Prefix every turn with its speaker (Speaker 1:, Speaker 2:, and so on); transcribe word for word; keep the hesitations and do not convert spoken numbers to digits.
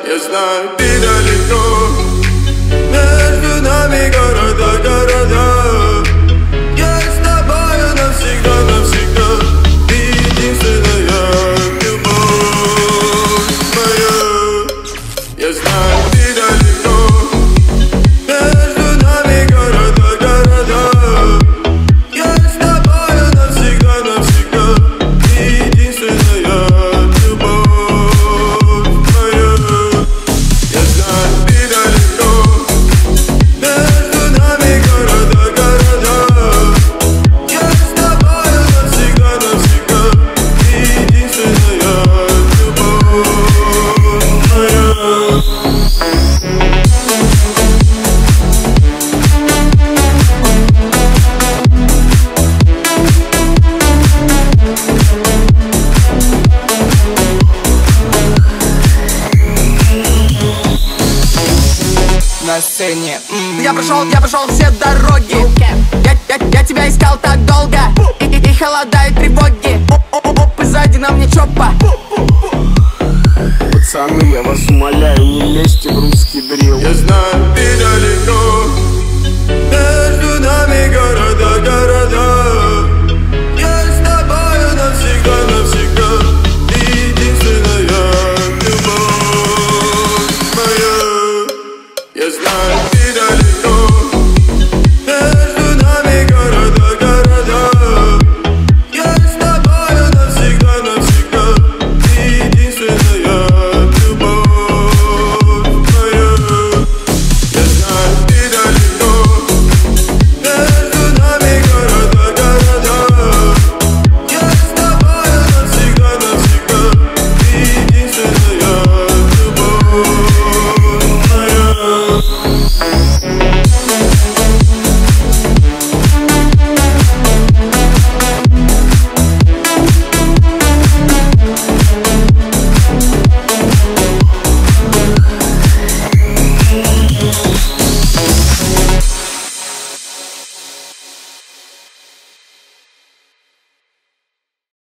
Speaker 1: Я знаю, ты далеко, между нами города, города. Я с тобою навсегда, навсегда. Ты единственная любовь моя. Я знаю, ты далеко, между нами города, города. Я с тобою навсегда, навсегда. Ты единственная любовь моя. Я знаю, ты далеко, между нами города, города. Я с тобою навсегда, навсегда. Ты единственная любовь моя.
Speaker 2: На сцене м-м. Я прошел, я прошел все дороги. я, я, я тебя искал так долго. И, и, и холодают тревоги. Оп-оп-оп, и сзади на мне чопа.
Speaker 3: Пацаны, я вас умоляю, не лезьте в русский дрил.
Speaker 1: Я знаю, ты далеко,